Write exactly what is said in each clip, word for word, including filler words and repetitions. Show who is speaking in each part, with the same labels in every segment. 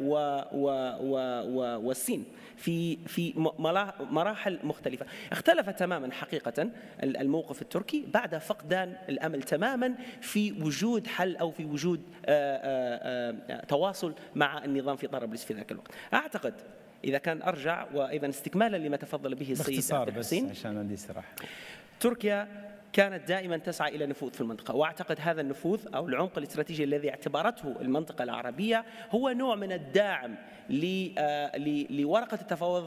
Speaker 1: والصين في في مراحل مختلفة. اختلف تماما حقيقة الموقف التركي بعد فقدان الأمل تماما في وجود حل أو في وجود تواصل مع النظام في طرابلس في ذاك الوقت. أعتقد إذا كان أرجع وأيضا استكمالا لما تفضل به السيد عبد الحسين،
Speaker 2: عشان عندي استراحة،
Speaker 1: تركيا كانت دائما تسعى إلى نفوذ في المنطقة، وأعتقد هذا النفوذ أو العمق الاستراتيجي الذي اعتبرته المنطقة العربية هو نوع من الداعم لورقة التفاوض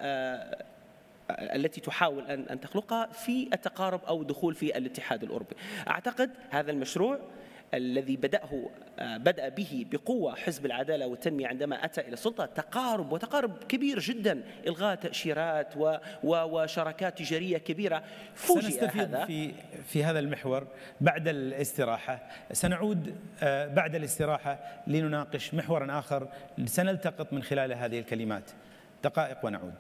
Speaker 1: التي تحاول أن تخلقها في التقارب أو الدخول في الاتحاد الأوروبي. أعتقد هذا المشروع الذي بدأه بدأ به بقوة حزب العدالة والتنمية عندما أتى إلى السلطة تقارب وتقارب كبير جدا، إلغاء تأشيرات وشراكات تجارية كبيرة.
Speaker 2: سنستفيد في في هذا المحور بعد الاستراحة. سنعود بعد الاستراحة لنناقش محورا آخر سنلتقط من خلال هذه الكلمات. دقائق ونعود.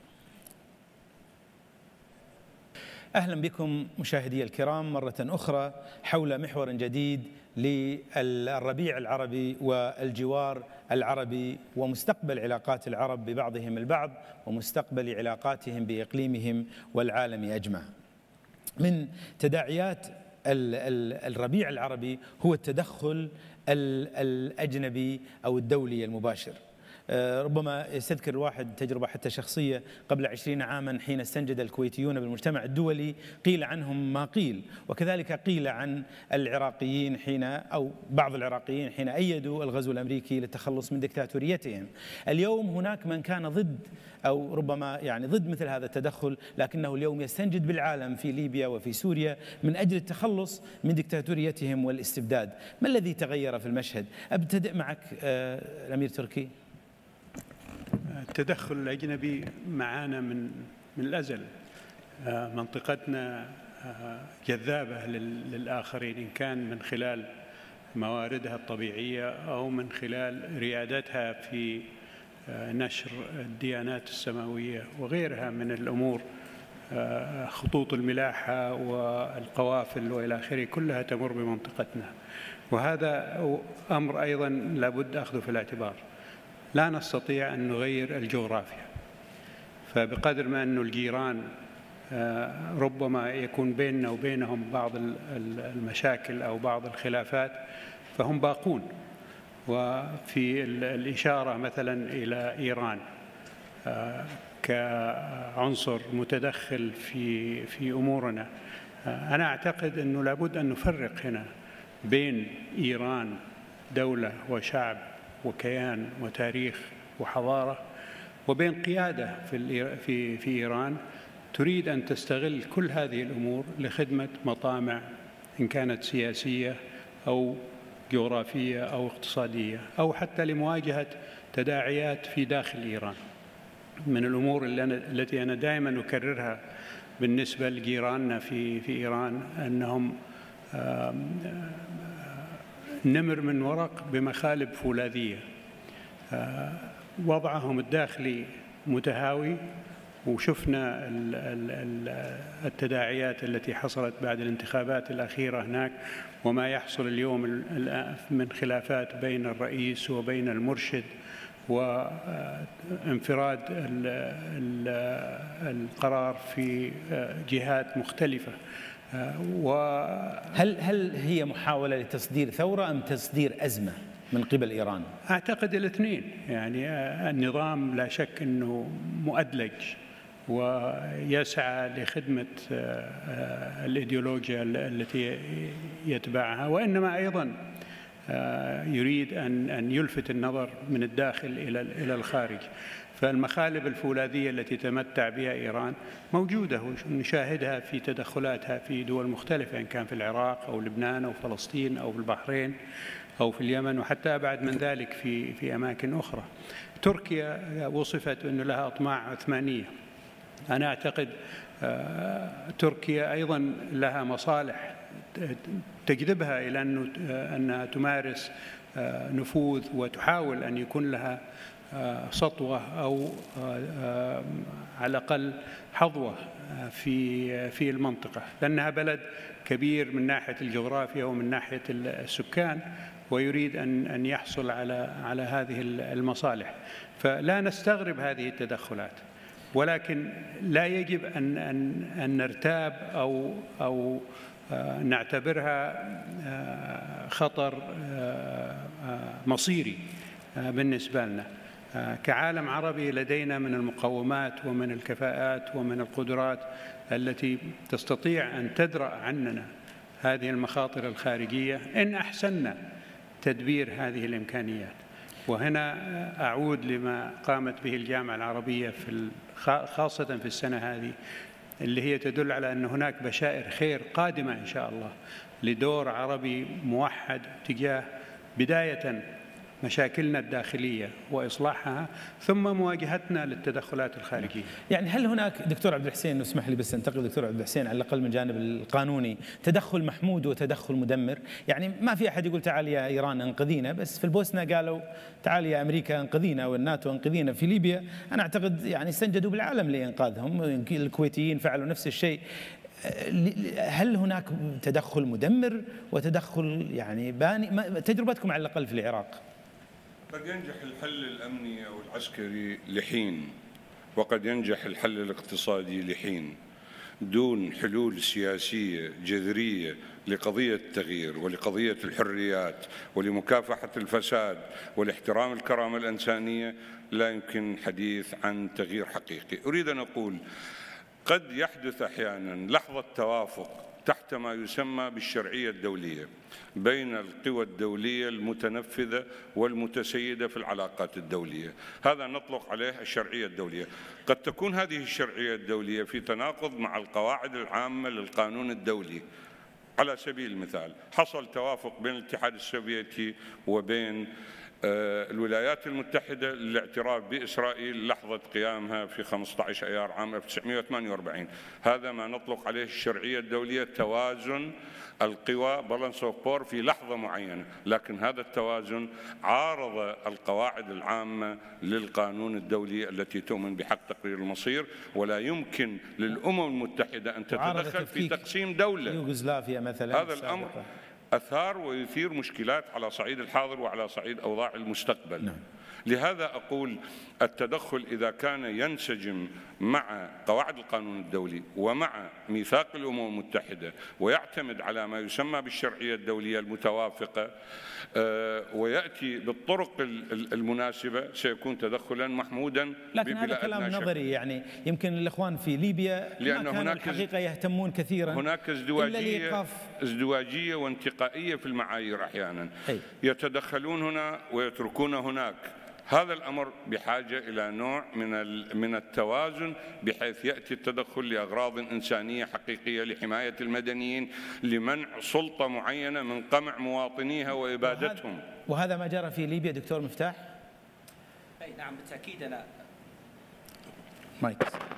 Speaker 2: أهلا بكم مشاهدي الكرام مرة أخرى حول محور جديد للربيع العربي والجوار العربي ومستقبل علاقات العرب ببعضهم البعض ومستقبل علاقاتهم بإقليمهم والعالم أجمع. من تداعيات الربيع العربي هو التدخل الأجنبي أو الدولي المباشر. ربما يستذكر الواحد تجربة حتى شخصية قبل عشرين عاما حين استنجد الكويتيون بالمجتمع الدولي قيل عنهم ما قيل، وكذلك قيل عن العراقيين حين أو بعض العراقيين حين أيدوا الغزو الأمريكي للتخلص من دكتاتوريتهم. اليوم هناك من كان ضد أو ربما يعني ضد مثل هذا التدخل، لكنه اليوم يستنجد بالعالم في ليبيا وفي سوريا من أجل التخلص من دكتاتوريتهم والاستبداد. ما الذي تغير في المشهد؟ أبتدئ معك الأمير تركي.
Speaker 3: التدخل الأجنبي معانا من من الأزل. منطقتنا جذابة للآخرين إن كان من خلال مواردها الطبيعية أو من خلال ريادتها في نشر الديانات السماوية وغيرها من الأمور، خطوط الملاحة والقوافل وإلى آخره كلها تمر بمنطقتنا، وهذا أمر أيضا لابد أخذه في الاعتبار. لا نستطيع أن نغير الجغرافيا، فبقدر ما أن الجيران ربما يكون بيننا وبينهم بعض المشاكل أو بعض الخلافات فهم باقون. وفي الإشارة مثلا إلى إيران كعنصر متدخل في في أمورنا، أنا أعتقد أنه لابد أن نفرق هنا بين إيران دولة وشعب وكيان وتاريخ وحضارة، وبين قيادة في في في إيران تريد أن تستغل كل هذه الأمور لخدمة مطامع إن كانت سياسية أو جغرافية أو اقتصادية أو حتى لمواجهة تداعيات في داخل إيران. من الأمور اللي أنا التي أنا دائما أكررها بالنسبة لجيراننا في في إيران أنهم نمر من ورق بمخالب فولاذية. وضعهم الداخلي متهاوي، وشفنا التداعيات التي حصلت بعد الانتخابات الأخيرة هناك وما يحصل اليوم من خلافات بين الرئيس وبين المرشد وانفراد القرار في جهات مختلفة.
Speaker 2: هل هل هي محاولة لتصدير ثورة أم تصدير أزمة من قبل إيران؟
Speaker 3: أعتقد الاثنين. يعني النظام لا شك أنه مؤدلج ويسعى لخدمة الإيديولوجيا التي يتبعها، وإنما أيضا يريد أن أن يلفت النظر من الداخل إلى إلى الخارج. فالمخالب الفولاذية التي تمتع بها إيران موجودة ونشاهدها في تدخلاتها في دول مختلفة، إن كان في العراق أو لبنان أو فلسطين أو في البحرين أو في اليمن وحتى أبعد من ذلك في في أماكن أخرى. تركيا وصفت أنه لها أطماع عثمانية. أنا أعتقد تركيا أيضا لها مصالح تجذبها إلى أنه أنها تمارس نفوذ وتحاول أن يكون لها سطوة أو على الأقل حظوة في في المنطقة، لأنها بلد كبير من ناحية الجغرافيا ومن ناحية السكان، ويريد أن أن يحصل على على هذه المصالح. فلا نستغرب هذه التدخلات، ولكن لا يجب أن أن أن نرتاب أو أو نعتبرها خطر مصيري بالنسبة لنا. كعالم عربي لدينا من المقومات ومن الكفاءات ومن القدرات التي تستطيع أن تدرأ عننا هذه المخاطر الخارجية إن أحسننا تدبير هذه الإمكانيات. وهنا أعود لما قامت به الجامعة العربية في خاصة في السنة هذه، اللي هي تدل على أن هناك بشائر خير قادمة إن شاء الله لدور عربي موحد تجاه بداية مشاكلنا الداخلية وإصلاحها، ثم مواجهتنا للتدخلات الخارجية.
Speaker 2: يعني هل هناك دكتور عبد الحسين، اسمح لي بس انتقل دكتور عبد الحسين، على الأقل من الجانب القانوني تدخل محمود وتدخل مدمر؟ يعني ما في أحد يقول تعال يا إيران انقذينا، بس في البوسنة قالوا تعال يا أمريكا انقذينا والناتو انقذينا. في ليبيا أنا أعتقد يعني استنجدوا بالعالم لإنقاذهم، الكويتيين فعلوا نفس الشيء. هل هناك تدخل مدمر وتدخل يعني باني؟ تجربتكم على الأقل في العراق.
Speaker 4: قد ينجح الحل الأمني أو العسكري لحين، وقد ينجح الحل الاقتصادي لحين، دون حلول سياسية جذرية لقضية التغيير ولقضية الحريات ولمكافحة الفساد ولاحترام الكرامة الإنسانية لا يمكن الحديث عن تغيير حقيقي. أريد أن أقول قد يحدث أحيانا لحظة توافق تحت ما يسمى بالشرعية الدولية بين القوى الدولية المتنفذة والمتسيدة في العلاقات الدولية، هذا نطلق عليه الشرعية الدولية. قد تكون هذه الشرعية الدولية في تناقض مع القواعد العامة للقانون الدولي. على سبيل المثال، حصل توافق بين الاتحاد السوفيتي وبين الولايات المتحدة للاعتراف بإسرائيل لحظة قيامها في خمسة عشر أيار عام ألف وتسعمئة وثمانية وأربعين. هذا ما نطلق عليه الشرعية الدولية، توازن القوى، بالانس اوف باور، في لحظة معينة، لكن هذا التوازن عارض القواعد العامة للقانون الدولي التي تؤمن بحق تقرير المصير، ولا يمكن للأمم المتحدة أن تتدخل في تقسيم دولة.
Speaker 2: يوغوسلافيا مثلا
Speaker 4: هذا الأمر أثار ويثير مشكلات على صعيد الحاضر وعلى صعيد أوضاع المستقبل. نعم. لهذا أقول التدخل إذا كان ينسجم مع قواعد القانون الدولي ومع ميثاق الأمم المتحدة ويعتمد على ما يسمى بالشرعية الدولية المتوافقة ويأتي بالطرق المناسبة سيكون تدخلا محمودا.
Speaker 2: لكن هذا كلام نظري، يعني يمكن الإخوان في ليبيا
Speaker 4: لأن
Speaker 2: ما كانوا الحقيقة يهتمون كثيرا،
Speaker 4: هناك ازدواجية ازدواجية وانتقائية في المعايير أحيانا. أي. يتدخلون هنا ويتركون هناك. هذا الأمر بحاجة إلى نوع من من التوازن، بحيث يأتي التدخل لأغراض إنسانية حقيقية لحماية المدنيين، لمنع سلطة معينة من قمع مواطنيها وإبادتهم.
Speaker 2: وهذا, وهذا ما جرى في ليبيا دكتور مفتاح؟
Speaker 1: أي نعم بالتأكيد. أنا
Speaker 2: مايك.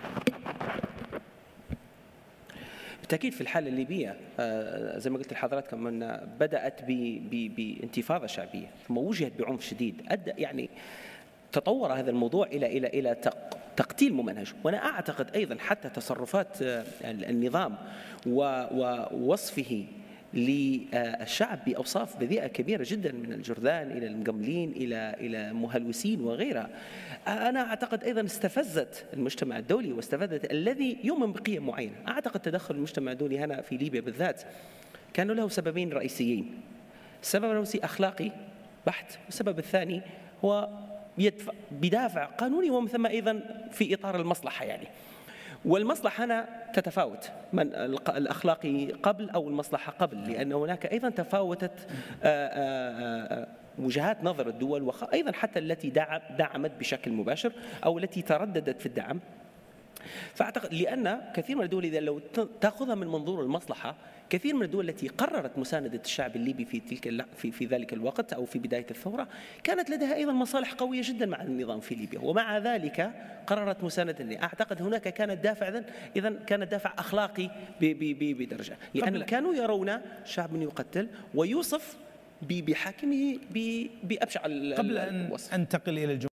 Speaker 1: بالتأكيد في الحالة الليبية زي ما قلت لحضراتكم أن بدأت بانتفاضة شعبية ثم وجهت بعنف شديد، أدى يعني تطور هذا الموضوع إلى إلى إلى تقتيل ممنهج. وأنا أعتقد أيضا حتى تصرفات النظام ووصفه للشعب بأوصاف بذيئة كبيرة جدا، من الجرذان إلى المقملين إلى إلى مهلوسين وغيرها، أنا أعتقد أيضا استفزت المجتمع الدولي واستفزت الذي يؤمن بقيم معينة. أعتقد تدخل المجتمع الدولي هنا في ليبيا بالذات كان له سببين رئيسيين. السبب الرئيسي أخلاقي بحت، والسبب الثاني هو يدفع بدافع قانوني ومن ثم أيضا في إطار المصلحة يعني. والمصلحة هنا تتفاوت، من الأخلاقي قبل أو المصلحة قبل، لأن هناك أيضا تفاوتت وجهات نظر الدول، وأيضا حتى التي دعمت بشكل مباشر أو التي ترددت في الدعم. فأعتقد لأن كثير من الدول إذا لو تأخذها من منظور المصلحة، كثير من الدول التي قررت مساندة الشعب الليبي في تلك في في ذلك الوقت أو في بداية الثورة كانت لديها أيضا مصالح قوية جدا مع النظام في ليبيا، ومع ذلك قررت مساندة. أعتقد هناك كانت دافع إذا كانت دافع أخلاقي بدرجة، لأن كانوا يرون شعب يقتل ويوصف بحاكمه بأبشع الوصف.
Speaker 2: قبل أن أنتقل إلى الجمهورية